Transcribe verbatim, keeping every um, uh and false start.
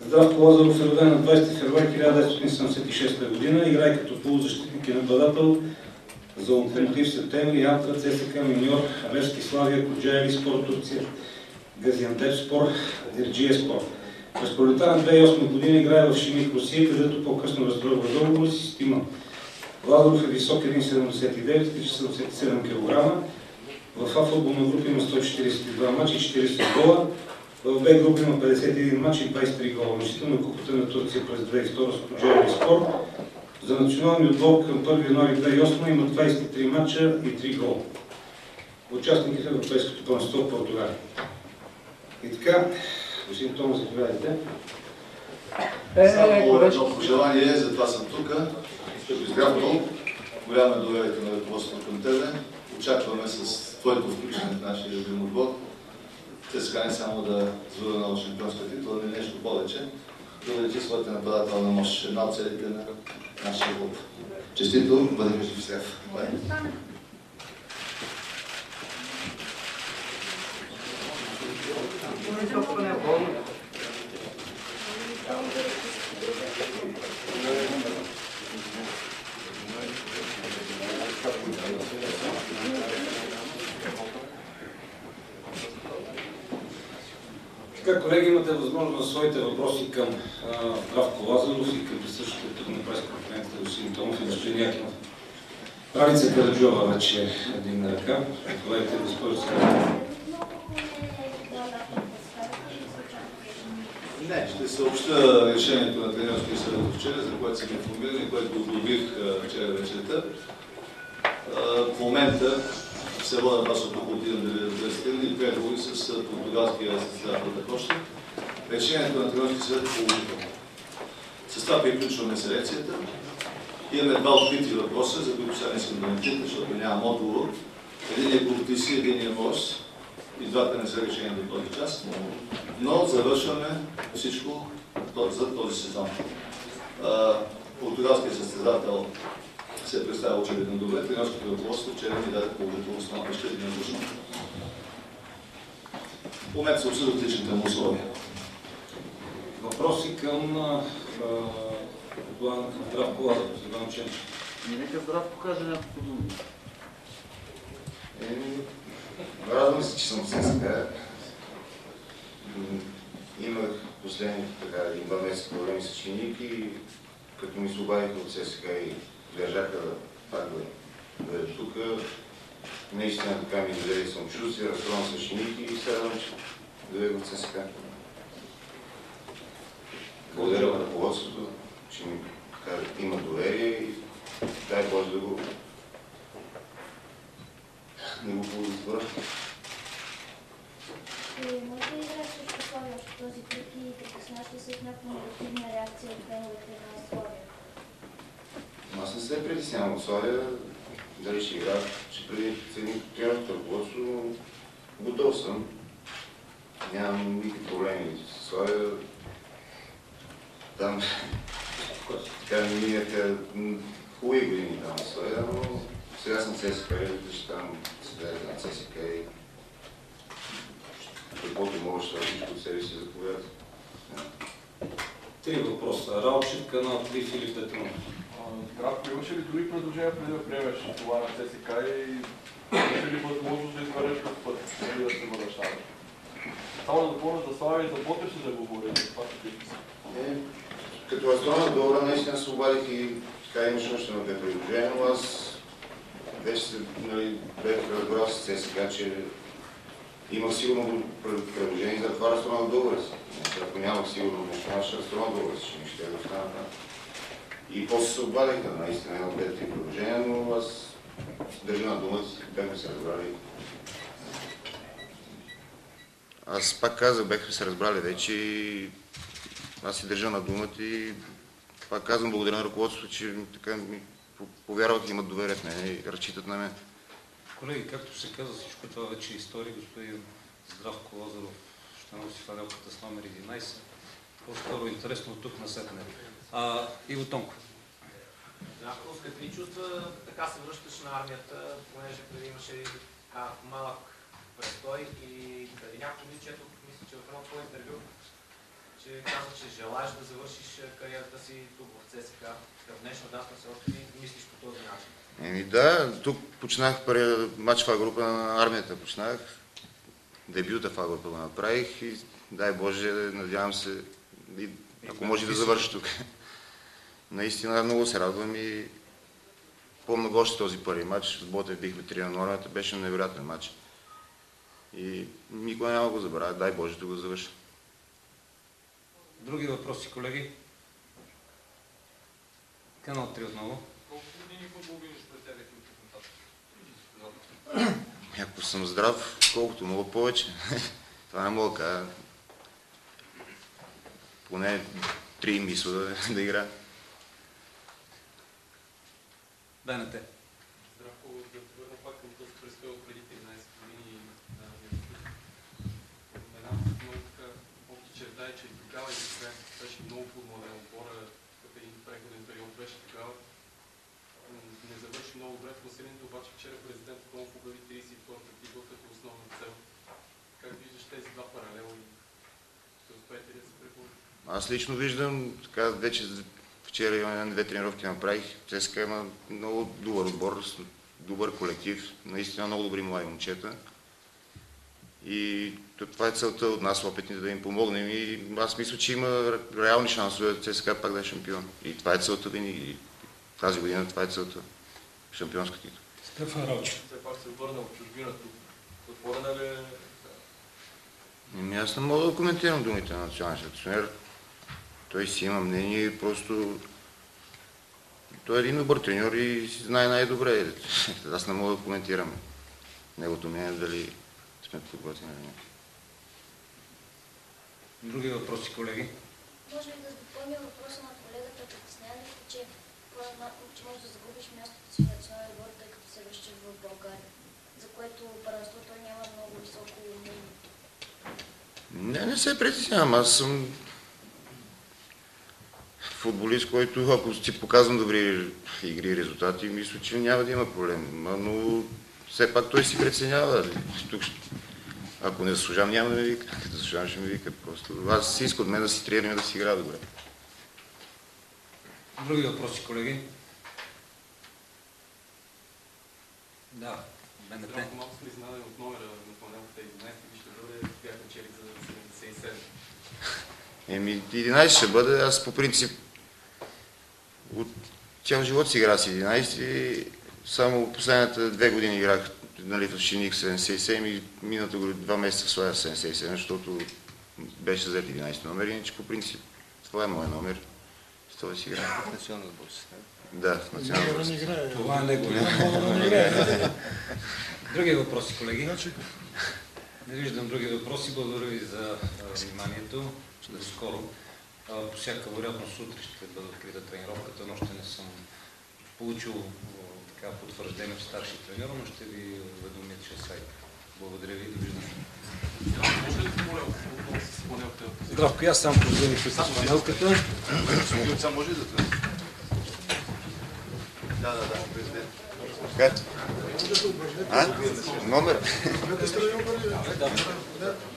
Здравко Лазаров е роден на двадесети февруари хиляда деветстотин седемдесет и шеста година. Играе като полузащитник и нападател за Локомотив Септември, Антра, ЦСКА, Миньор, Левски, Славия, Коджаеви, Спор Турция, Газиантеп Спор, Дирджия Спор. През пролета на две хиляди и осма година играе в Шимик, Русия, където по-късно разтройва договор си с тима. Лазаров е висок един седемдесет и девет, тежи седемдесет и седем килограма. В А футболна група има сто четиридесет и два мача и четиридесет гола. В Б група има петдесет и един мача и двадесет и три гола. Носител на Купата на Турция през две хиляди и втора с Коджаеви Спор. За националния отбор към първи януари две хиляди и осма има двадесет и три мача и три гола. Участник е в Европейското първенство в Португалия. И така, господин Томас, заповядайте. Само едно пожелание, затова съм тук. Като избирател, голямо е доверието на ръководството към тебе. Очакваме с твоето включване в нашия любим отбор. ЦСКА не само да завърна нова шампионска титла, но и нещо повече. Да увеличи своята нападателна мощ. Една от целите на нашия клуб. Честито, бъдем жив и здрав. Така, колеги, имате възможност за своите въпроси към Здравко Лазаров и към присъщите тук на пресконференцията господин Томов и господин Якимов. Ралица Караджова вече е дигна ръка. Заповядайте, госпожо Сергеева. Не, ще съобща решението на тренерския съвет вчера, за което съм информиран и което одобрих вчера вечерта. В момента се водят аз от тук отидам да ви разгледам преговори с португалския състезател да почне. Решението на тренерския съвет е положително. С това приключваме селекцията. Имаме два открити въпроса, за които сега не искам да ме питам, защото нямам отговор. Един е Куртиси, един е Морс. И двата не са решени до този час. Но завършваме всичко за този сезон. Португалският състезател се представя очевидно добре. Тренерското ръководство вчера ми даде положително становище единодушно. В момента се обсъждат личните му условия. Въпроси към плана към Здравко Лазаров. Иван Ченчев. Нека Здравко каже някакво думи. Радвам се, че съм в ЦСКА. Имах последните така два месеца проблеми с Шиник и като ми се обадиха от ЦСКА и държаха пак да бъде тук, наистина така ми даде самочувствие, разстроен с Шиник и се радвам, че дойде в ЦСКА. Благодаря на ръководството, че ми така има доверие и дай Боже да го не го ползвам. Може ли да играеш също условия още този път и като снащи с някаква негативна реакция от феновете на условия? Аз не се притеснявам от условия, дали ще игра, ще преди тренерското ръководство, готов съм. Нямам никакви проблеми с условия. Там така ми минаха хубави години там условия, но сега съм ЦСКА и защитавам седалите на ЦСКА и каквото мога ще всичко от себе си заповядат. Три въпроса. Ралчев, канал три, Филип Детонов. Здравко, имаше ли други предложения преди да приемеш това на ЦСКА и имаше ли възможност да избереш друг път, преди да се върнеш там? Само да допълня за Славия и за Ботев ще да говорим, това ще ти Е, като астрона добра, наистина се обадих и така имаше още на две предложения, но аз вече се нали, бях разбрал с ЦСКА, че имах сигурно предложение за това астрона договора си. Ако нямах сигурно нещо, нямаше астрона договора си, че не ще да остана там. И после се обадиха наистина едно от две-три предложения, но аз държа на думата си, бяхме се разбрали. Аз пак казах, бяхме се разбрали вече и аз си държа на думата и пак казвам благодаря на ръководството, че така ми повярвах и имат доверие в мен и разчитат на мен. Колеги, както се казва, всичко това вече е история. Господин Здравко Лазаров ще носи фанелката с номер единайсет. По-скоро интересно от тук насетне. А, Иво Тонков. Здравко, с какви чувства така се връщаш на армията, понеже преди имаше така малък престой и преди няколко дни четох, мисля, че в едно твое интервю, че че каза, че желаеш да завършиш кариерата си тук в ЦСКА. Към днешна дата все още ли мислиш по този начин? Еми да, тук почнах първия матч в А-група на армията. Почнах. Дебюта в А-група го направих и дай Боже, надявам се, и, ако може да завърши тук. Наистина много се радвам и помня още този първи матч. С Ботев бихме три на нормата, беше невероятен матч. И никога няма го забравя, дай Боже да го завърша. Други въпроси, колеги? Канал три отново. Колко години футбол виждаш пред тебе и оттук нататък? Ако съм здрав, колкото мога повече. Това не мога да кажа. Поне три мисля да, да игра. Дай на те. Здравко, да те върна пак към този престой от преди тринайсет години на една много така обща черта е, че и тогава и сега беше много подмладен отбора, като един преходен период беше тогава. Не завърши много добре в класирането, обаче вчера президентът Томов обяви трийсет и втора титла като основна цел. Как виждаш тези два паралела и ще успеете ли да се препоръчате? Аз лично виждам, така вече вчера имам две тренировки направих. ЦСКА има много добър отбор, добър колектив, наистина много добри млади момчета. И това е целта от нас, опитните, да им помогнем. И аз мисля, че има реални шансове ЦСКА пак да е шампион. И това е целта винаги. Тази година това е целта. Шампионска титла. Стефан Ралчев. Все пак се върна от чужбина тук. Отворена ли е? Ами аз не мога да коментирам думите на националния селекционер. Той си има мнение и просто... Той е един добър треньор и си знае най-добре. Аз не мога да коментирам неговото мнение, дали сме подготвени или не. Други въпроси, колеги? Може ли да допълня въпроса на колегата, притеснява ли, че, че можеш да загубиш мястото си в национален отбор, тъй като се връщаш в България, за което първенството няма много високо мнение? Не, не се притеснявам. Аз съм футболист, който ако си показвам добри игри и резултати, мисля, че няма да има проблем. Но все пак той си преценява. Тук, ако не заслужавам, няма да ме вика. Като заслужавам, ще ме вика. Просто аз си иска от мен да си тренирам и да си играя добре. Други въпроси, колеги? Да, БНТ. Здравко, малко сме изненадани от номера на панелата единайсет и ще бъде бяха чели за седемдесет и седем. Еми, единайсет ще бъде. Аз по принцип от цял живот си игра с единайсет и само последните две години играх, нали, в Шиник седемдесет и седем и миналата година два месеца в Славия седемдесет и седем, защото беше взет единайсети номер, иначе по принцип това е моят номер. С това си играя. В национална борса. Да, в национална борса. Това е неговия. Други въпроси, колеги? Не виждам други въпроси. Благодаря ви за вниманието. До скоро. По всяка вероятност утре ще бъде открита тренировката, но още не съм получил така потвърждение от старши треньор, но ще ви уведомя чрез сайт. Благодаря ви и довиждане. Може ли да помоля отново с панелката? Здравко, аз сам позвоних с панелката. Сам може ли да тръгне? Да, да, да, президент. Как? А? Номер? Да.